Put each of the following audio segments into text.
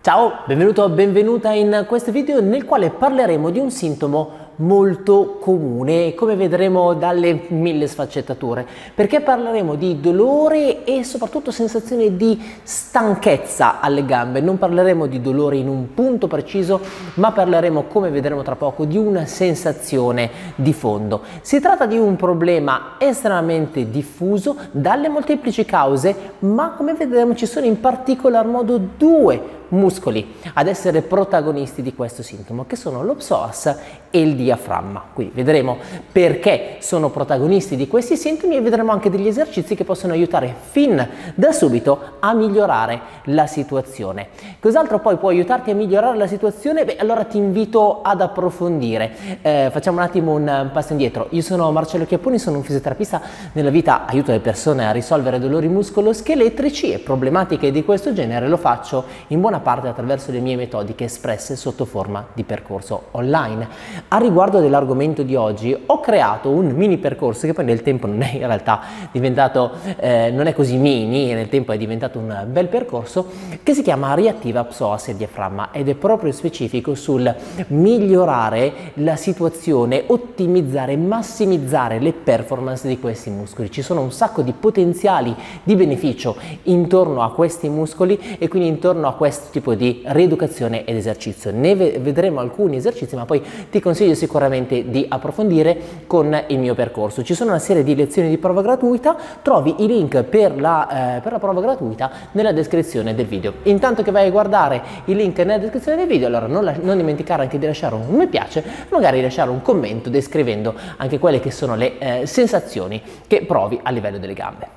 Ciao, benvenuto o benvenuta in questo video nel quale parleremo di un sintomo molto comune, come vedremo dalle mille sfaccettature, perché parleremo di dolore e soprattutto sensazione di stanchezza alle gambe. Non parleremo di dolore in un punto preciso, ma parleremo, come vedremo tra poco, di una sensazione di fondo. Si tratta di un problema estremamente diffuso dalle molteplici cause, ma come vedremo ci sono in particolar modo due muscoli ad essere protagonisti di questo sintomo, che sono lo psoas e il diaframma. Qui vedremo perché sono protagonisti di questi sintomi e vedremo anche degli esercizi che possono aiutare fin da subito a migliorare la situazione. Cos'altro poi può aiutarti a migliorare la situazione? Beh, allora ti invito ad approfondire. Facciamo un attimo un passo indietro. Io sono Marcello Chiapponi, sono un fisioterapista. Nella vita aiuto le persone a risolvere dolori muscoloscheletrici e problematiche di questo genere. Lo faccio in buona parte attraverso le mie metodiche espresse sotto forma di percorso online. A riguardo dell'argomento di oggi ho creato un mini percorso che poi nel tempo non è in realtà diventato, non è così mini, nel tempo è diventato un bel percorso, che si chiama Riattiva Psoas e Diaframma ed è proprio specifico sul migliorare la situazione, ottimizzare, massimizzare le performance di questi muscoli. Ci sono un sacco di potenziali di beneficio intorno a questi muscoli e quindi intorno a questo tipo di rieducazione ed esercizio. Ne vedremo alcuni esercizi, ma poi ti consiglio sicuramente di approfondire con il mio percorso. Ci sono una serie di lezioni di prova gratuita, trovi i link per la prova gratuita nella descrizione del video. Intanto che vai a guardare il link nella descrizione del video, allora non dimenticare anche di lasciare un mi piace, magari lasciare un commento descrivendo anche quelle che sono le sensazioni che provi a livello delle gambe.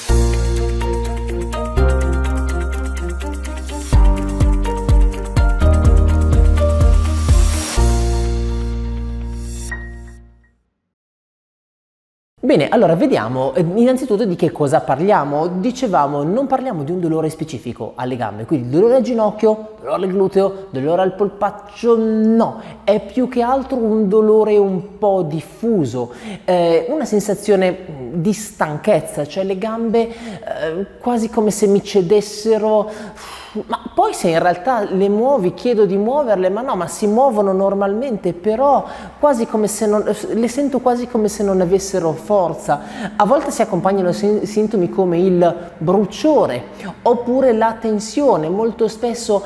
Bene, allora vediamo innanzitutto di che cosa parliamo. Dicevamo, non parliamo di un dolore specifico alle gambe, quindi dolore al ginocchio, dolore al gluteo, dolore al polpaccio, no, è più che altro un dolore un po' diffuso, una sensazione di stanchezza, cioè le gambe quasi come se mi cedessero. Ma poi se in realtà le muovi, chiedo di muoverle, ma no, ma si muovono normalmente, però quasi come se non, le sento quasi come se non avessero forza. A volte si accompagnano sintomi come il bruciore oppure la tensione. Molto spesso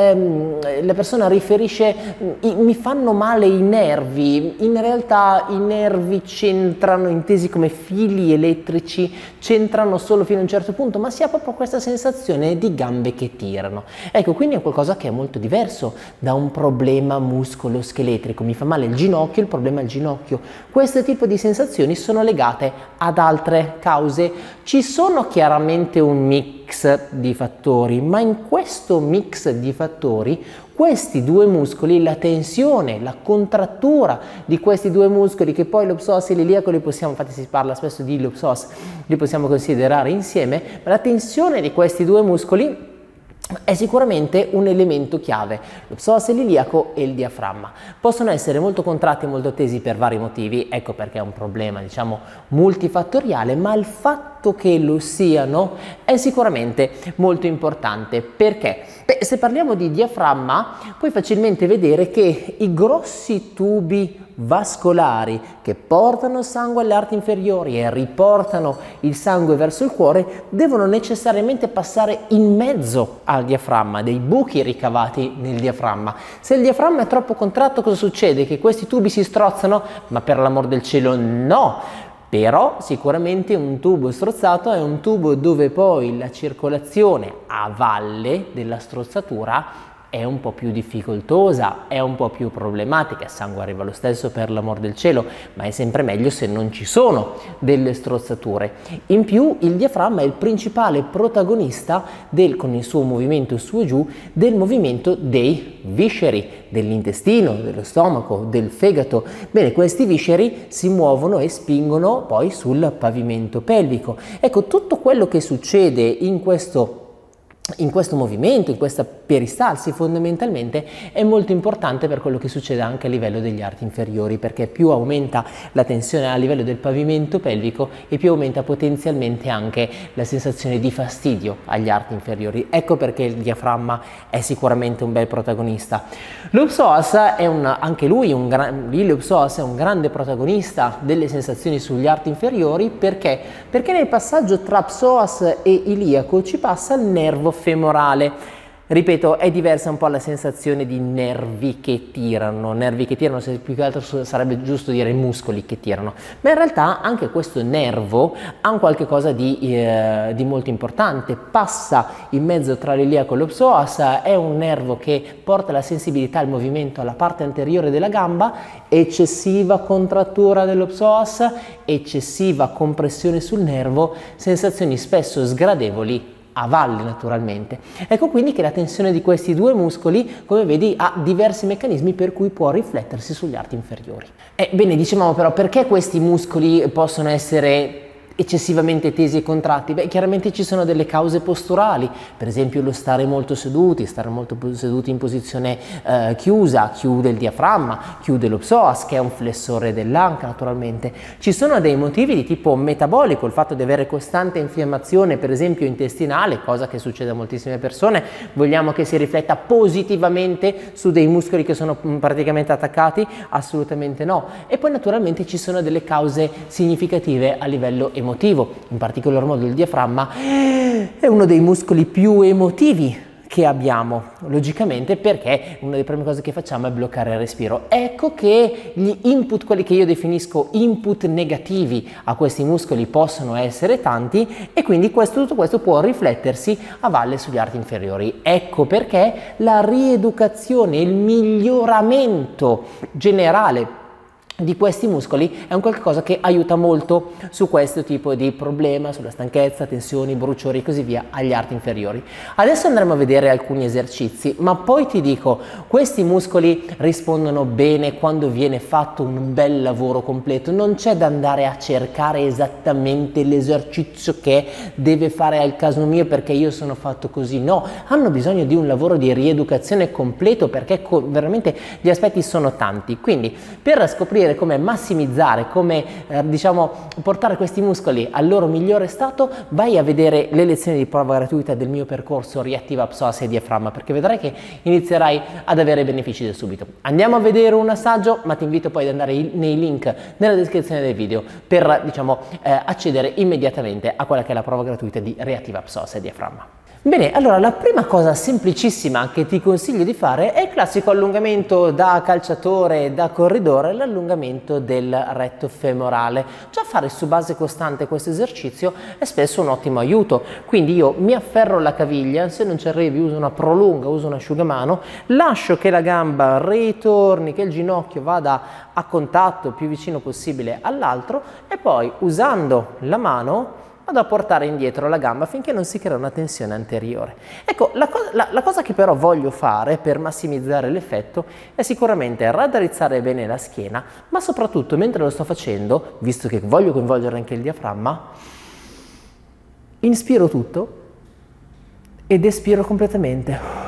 la persona riferisce mi fanno male i nervi. In realtà i nervi c'entrano, intesi come fili elettrici, c'entrano solo fino a un certo punto, ma si ha proprio questa sensazione di gambe che tirano. Ecco, quindi è qualcosa che è molto diverso da un problema muscolo-scheletrico. Mi fa male il ginocchio, il problema è il ginocchio. Questo tipo di sensazioni sono legate ad altre cause. Ci sono chiaramente un mix di fattori, ma in questo mix di fattori questi due muscoli, la tensione, la contrattura di questi due muscoli, che poi lo psoas e l'iliaco li possiamo, infatti si parla spesso di lo psoas, li possiamo considerare insieme, ma la tensione di questi due muscoli è sicuramente un elemento chiave. Lo psoas iliaco e il diaframma possono essere molto contratti e molto tesi per vari motivi, ecco perché è un problema diciamo multifattoriale, ma il fatto che lo siano è sicuramente molto importante. Perché? Beh, se parliamo di diaframma puoi facilmente vedere che i grossi tubi vascolari che portano sangue alle arti inferiori e riportano il sangue verso il cuore devono necessariamente passare in mezzo al diaframma, dei buchi ricavati nel diaframma. Se il diaframma è troppo contratto, cosa succede? Che questi tubi si strozzano? Ma per l'amor del cielo no! Però sicuramente un tubo strozzato è un tubo dove poi la circolazione a valle della strozzatura è un po' più difficoltosa, è un po' più problematica. Il sangue arriva lo stesso per l'amor del cielo, ma è sempre meglio se non ci sono delle strozzature. In più il diaframma è il principale protagonista con il suo movimento su e giù del movimento dei visceri, dell'intestino, dello stomaco, del fegato. Bene, questi visceri si muovono e spingono poi sul pavimento pelvico. Ecco, tutto quello che succede in questo in questo movimento, in questa peristalsi fondamentalmente, è molto importante per quello che succede anche a livello degli arti inferiori, perché più aumenta la tensione a livello del pavimento pelvico e più aumenta potenzialmente anche la sensazione di fastidio agli arti inferiori. Ecco perché il diaframma è sicuramente un bel protagonista. Lo psoas è anche lui l'ilio psoas è un grande protagonista delle sensazioni sugli arti inferiori, perché nel passaggio tra psoas e iliaco ci passa il nervo femorale. Ripeto, è diversa un po' la sensazione di nervi che tirano, se più che altro sarebbe giusto dire muscoli che tirano, ma in realtà anche questo nervo ha un qualche cosa di molto importante, passa in mezzo tra l'iliaco e lo psoas, è un nervo che porta la sensibilità al movimento alla parte anteriore della gamba, eccessiva contrattura dello psoas, eccessiva compressione sul nervo, sensazioni spesso sgradevoli a valle naturalmente. Ecco quindi che la tensione di questi due muscoli, come vedi, ha diversi meccanismi per cui può riflettersi sugli arti inferiori. Bene, dicevamo però, perché questi muscoli possono essere eccessivamente tesi e contratti? Beh, chiaramente ci sono delle cause posturali, per esempio lo stare molto seduti in posizione chiusa, chiude il diaframma, chiude lo psoas, che è un flessore dell'anca naturalmente. Ci sono dei motivi di tipo metabolico, il fatto di avere costante infiammazione, per esempio intestinale, cosa che succede a moltissime persone. Vogliamo che si rifletta positivamente su dei muscoli che sono praticamente attaccati? Assolutamente no. E poi naturalmente ci sono delle cause significative a livello emotivo, in particolar modo il diaframma è uno dei muscoli più emotivi che abbiamo, logicamente, perché una delle prime cose che facciamo è bloccare il respiro. Ecco che gli input, quelli che io definisco input negativi a questi muscoli, possono essere tanti, e quindi tutto questo può riflettersi a valle sugli arti inferiori. Ecco perché la rieducazione, il miglioramento generale di questi muscoli è un qualcosa che aiuta molto su questo tipo di problema, sulla stanchezza, tensioni, bruciori e così via agli arti inferiori. Adesso andremo a vedere alcuni esercizi, ma poi ti dico, questi muscoli rispondono bene quando viene fatto un bel lavoro completo. Non c'è da andare a cercare esattamente l'esercizio che deve fare al caso mio perché io sono fatto così. No, hanno bisogno di un lavoro di rieducazione completo, perché veramente gli aspetti sono tanti. Quindi per scoprire come massimizzare, come portare questi muscoli al loro migliore stato, vai a vedere le lezioni di prova gratuita del mio percorso Riattiva Psoas e Diaframma, perché vedrai che inizierai ad avere benefici da subito. Andiamo a vedere un assaggio, ma ti invito poi ad andare nei link nella descrizione del video per accedere immediatamente a quella che è la prova gratuita di Riattiva Psoas e Diaframma. Bene, allora la prima cosa semplicissima che ti consiglio di fare è il classico allungamento da calciatore, da corridore, l'allungamento del retto femorale. Già fare su base costante questo esercizio è spesso un ottimo aiuto, quindi io mi afferro alla caviglia, se non ci arrivi uso una prolunga, uso un asciugamano, lascio che la gamba ritorni, che il ginocchio vada a contatto più vicino possibile all'altro, e poi usando la mano vado a portare indietro la gamba finché non si crea una tensione anteriore. Ecco, la cosa che però voglio fare per massimizzare l'effetto è sicuramente raddrizzare bene la schiena, ma soprattutto mentre lo sto facendo, visto che voglio coinvolgere anche il diaframma, inspiro tutto ed espiro completamente.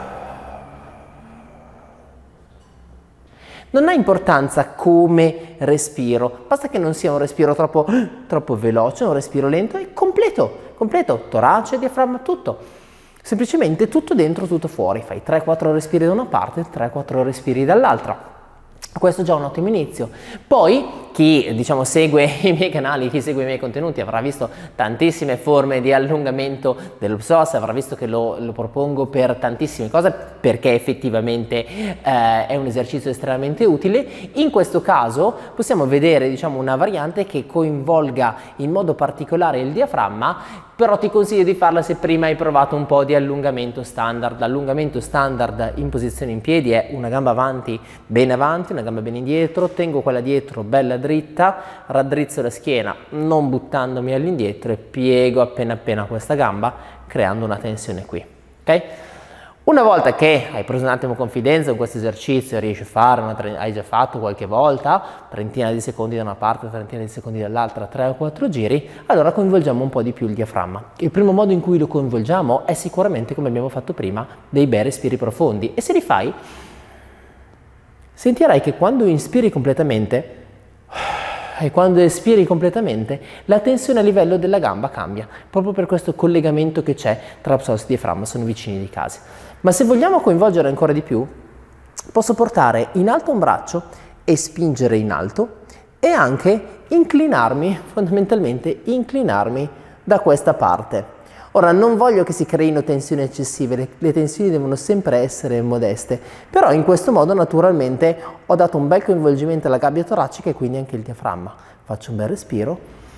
Non ha importanza come respiro, basta che non sia un respiro troppo veloce, un respiro lento e completo, torace, diaframma, tutto. Semplicemente tutto dentro, tutto fuori. Fai 3-4 respiri da una parte, 3-4 respiri dall'altra. Questo è già un ottimo inizio. Poi chi segue i miei canali, chi segue i miei contenuti avrà visto tantissime forme di allungamento dello psoas, avrà visto che lo propongo per tantissime cose, perché effettivamente è un esercizio estremamente utile. In questo caso possiamo vedere una variante che coinvolga in modo particolare il diaframma, però ti consiglio di farla se prima hai provato un po' di allungamento standard. L'allungamento standard in posizione in piedi è una gamba avanti, una gamba bene indietro, tengo quella dietro bella dritta, raddrizzo la schiena non buttandomi all'indietro e piego appena questa gamba creando una tensione qui, ok? Una volta che hai preso un attimo confidenza con questo esercizio, riesci a fare, hai già fatto qualche volta, trentina di secondi da una parte, trentina di secondi dall'altra, 3 o 4 giri, allora coinvolgiamo un po' di più il diaframma. Il primo modo in cui lo coinvolgiamo è sicuramente, come abbiamo fatto prima, dei bei respiri profondi. E se li fai, sentirai che quando inspiri completamente e quando espiri completamente, la tensione a livello della gamba cambia, proprio per questo collegamento che c'è tra psoas e diaframma, sono vicini di casa. Ma se vogliamo coinvolgere ancora di più, posso portare in alto un braccio e spingere in alto e anche inclinarmi, fondamentalmente inclinarmi da questa parte. Ora, non voglio che si creino tensioni eccessive, le tensioni devono sempre essere modeste, però in questo modo naturalmente ho dato un bel coinvolgimento alla gabbia toracica e quindi anche il diaframma. Faccio un bel respiro,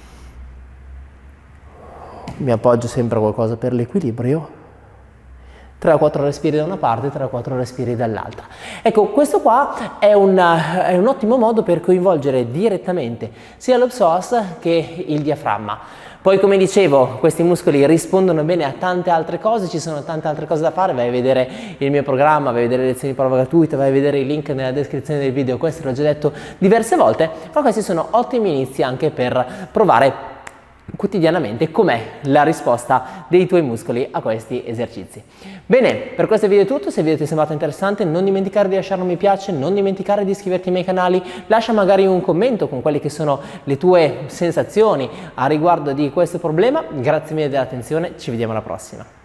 mi appoggio sempre a qualcosa per l'equilibrio, 3 o 4 respiri da una parte, 3 o 4 respiri dall'altra. Ecco, questo qua è un ottimo modo per coinvolgere direttamente sia lo psoas che il diaframma. Poi, come dicevo, questi muscoli rispondono bene a tante altre cose, ci sono tante altre cose da fare, vai a vedere il mio programma, vai a vedere le lezioni di prova gratuita, vai a vedere i link nella descrizione del video, questo l'ho già detto diverse volte, ma questi sono ottimi inizi anche per provare quotidianamente com'è la risposta dei tuoi muscoli a questi esercizi. Bene, per questo video è tutto. Se il video ti è sembrato interessante, non dimenticare di lasciare un mi piace, non dimenticare di iscriverti ai miei canali, lascia magari un commento con quelle che sono le tue sensazioni a riguardo di questo problema. Grazie mille dell'attenzione, ci vediamo alla prossima.